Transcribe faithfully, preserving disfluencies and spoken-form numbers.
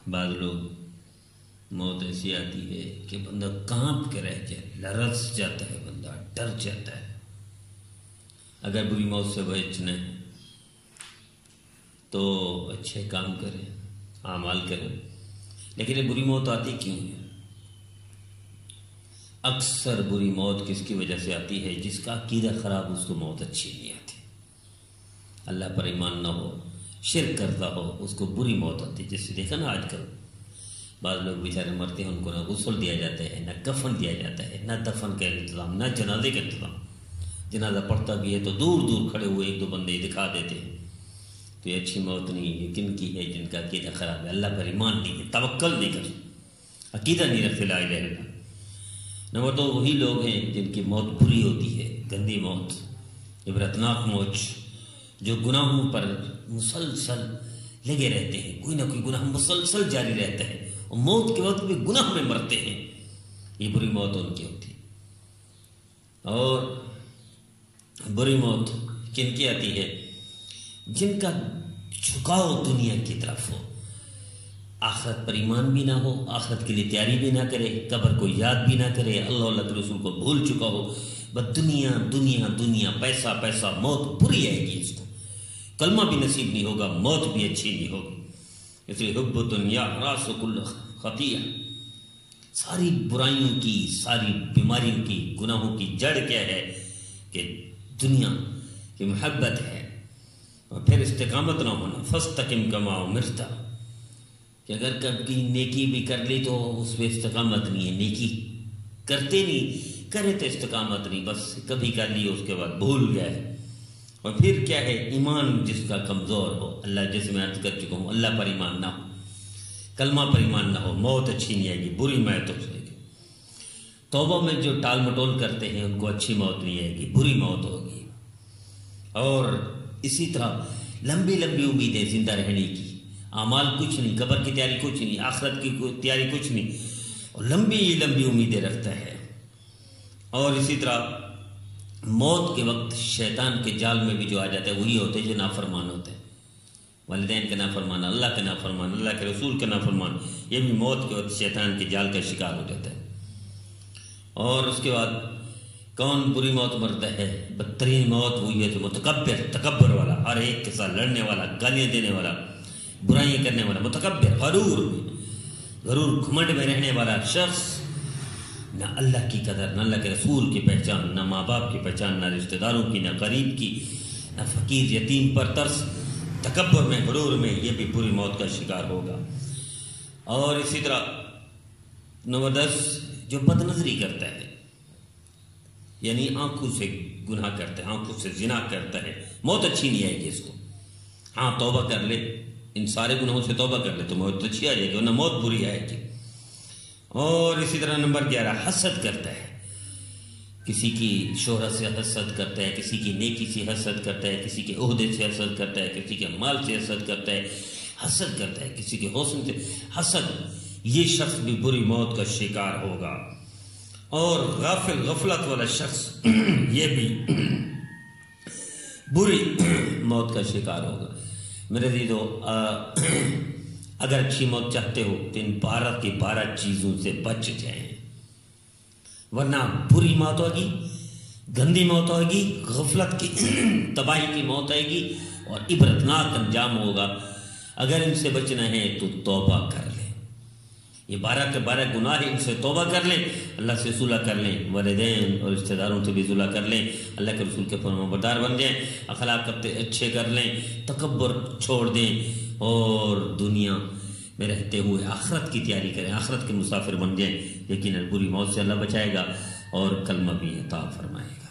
بعض لوگ موت ایسی آتی ہے کہ بندہ کانپ کے رہ جائے، لرز جاتا ہے، بندہ ڈر جاتا ہے۔ اگر بری موت سے بچنا ہے تو اچھے کام کریں، اعمال کریں۔ لیکن یہ بری موت آتی کیوں ہے؟ اکثر بری موت کس کی وجہ سے آتی ہے؟ جس کا عقیدہ خراب، اس کو موت اچھی نہیں آتی۔ اللہ پر ایمان نہ ہو، شرک کرتا ہو، اس کو بری موت آتی ہے۔ جیسے دیکھا نا آج کل بعض لوگ بیچارے مرتے ہیں، ان کو نہ غسل دیا جاتا ہے، نہ کفن دیا جاتا ہے، نہ دفن کا انتظام، نہ جنازے کا انتظام۔ جنازہ پڑتا بھی ہے تو دور دور کھڑے ہوئے ایک دو بندے دکھا دیتے ہیں۔ تو یہ اچھی موت نہیں، یہ کن کی ہے؟ جن کا عقیدہ خراب ہے، اللہ پر ایمان نہیں ہے، توکل نہیں کر، عقیدہ نہیں رکھتے لا الہ الا اللہ۔ نمبر دو، وہی لوگ ہیں جن کی موت بری ہوتی ہے، گندی موت، عبرتناک موت، جو گناہوں پر مسلسل لگے رہتے ہیں، کوئی نہ کوئی گناہ مسلسل جاری رہتا ہے، اور موت کے وقت بھی گناہ میں مرتے ہیں۔ یہ بری موت ان کی ہوتی ہے۔ اور بری موت کن کی آتی ہے؟ جن کا جھکاؤ دنیا کی طرف ہو، آخرت پر ایمان بھی نہ ہو، آخرت کے لیے تیاری بھی نہ کرے، قبر کو یاد بھی نہ کرے، اللہ اللہ کے رسول کو بھول چکا ہو، بس دنیا دنیا دنیا، پیسہ پیسہ، موت بری آئے گی اس کو، کلمہ بھی نصیب نہیں ہوگا، موت بھی اچھی نہیں ہوگی۔ اس لیے حب دنیا راس کل خطیہ، ساری برائیوں کی، ساری بیماریوں کی، گناہوں کی جڑ کیا ہے؟ کہ دنیا کی محبت ہے، اور پھر استقامت نہ ہونا۔ فاستقم کما امرت، کہ اگر کبھی نیکی بھی کر لی تو اس پہ استقامت نہیں ہے، نیکی کرتے نہیں، کرے تو استقامت نہیں، بس کبھی کر لی اس کے بعد بھول گئے۔ اور پھر کیا ہے؟ ایمان جس کا کمزور ہو، اللہ جیسے میں عرض کر چکا ہوں، اللہ پر ایمان نہ ہو، کلمہ پر ایمان نہ ہو، موت اچھی نہیں آئے گی، بری موت ہو جائے گی۔ توبہ میں جو ٹال مٹول کرتے ہیں ان کو اچھی موت نہیں آئے گی، بری موت ہوگی۔ اور اسی طرح لمبی لمبی امیدیں زندہ رہنے کی، اعمال کچھ نہیں، قبر کی تیاری کچھ نہیں، آخرت کی تیاری کچھ نہیں، اور لمبی لمبی امیدیں رکھتا ہے۔ اور اسی طرح موت کے وقت شیطان کے جال میں بھی جو آ جاتا ہے وہی ہوتے ہیں جو نافرمان ہوتے ہیں، والدین کا نافرمان، اللہ کا نافرمان، اللہ کے رسول کا نافرمان، یہ بھی موت کے وقت شیطان کے جال کا شکار ہو جاتا ہے۔ اور اس کے بعد کون بری موت مرتا ہے؟ بدترین موت وہی ہے جو متکبر، تکبر والا، ہر ایک کے ساتھ لڑنے والا، گالیاں دینے والا، برائیاں کرنے والا، متکبر، غرور غرور گھمنڈ میں رہنے والا شخص، نہ اللہ کی قدر، نہ اللہ کے رسول کی پہچان، نہ ماں باپ کی پہچان، نہ رشتہ داروں کی، نہ قریب کی، نہ فقیر یتیم پر ترس، تکبر میں، غرور میں، یہ بھی بری موت کا شکار ہوگا۔ اور اسی طرح نمبر دس، جو بد نظری کرتا ہے، یعنی آنکھوں سے گناہ کرتا ہے، آنکھوں سے زنا کرتا ہے، موت اچھی نہیں آئے گی اس کو۔ ہاں توبہ کر لے، ان سارے گناہوں سے توبہ کر لے تو موت اچھی آ جائے گی، ورنہ موت بری آئے گی۔ اور اسی طرح نمبر گیارہ، حسد کرتا ہے، کسی کی شہرت سے حسد کرتا ہے، کسی کی نیکی سے حسد کرتا ہے، کسی کے عہدے سے حسد کرتا ہے، کسی کے مال سے حسد کرتا ہے، حسد کرتا ہے کسی کے حسن سے، حسد، یہ شخص بھی بری موت کا شکار ہوگا۔ اور غافل، غفلت والا شخص یہ بھی بری موت کا شکار ہوگا۔ میرے عزیزو، اگر اچھی موت چاہتے ہو تو ان بارہ کی بارہ چیزوں سے بچ جائیں، ورنہ بری موت ہوگی، گندی موت ہوگی، غفلت کی تباہی کی موت آئے گی، اور عبرتناک انجام ہوگا۔ اگر ان سے بچنا ہے تو توبہ کر لیں، یہ بارہ کے بارہ گناہ ہیں، ان سے توبہ کر لیں، اللہ سے صلح کر لیں، والدین اور رشتہ داروں سے بھی صلح کر لیں، اللہ کے رسول کے فرمانبردار بن جائیں، اخلاق اچھے کر لیں، تکبر چھوڑ دیں، اور دنیا میں رہتے ہوئے آخرت کی تیاری کریں، آخرت کے مسافر بن جائیں۔ یقیناً بری موت سے اللہ بچائے گا اور کلمہ بھی عطا فرمائے گا۔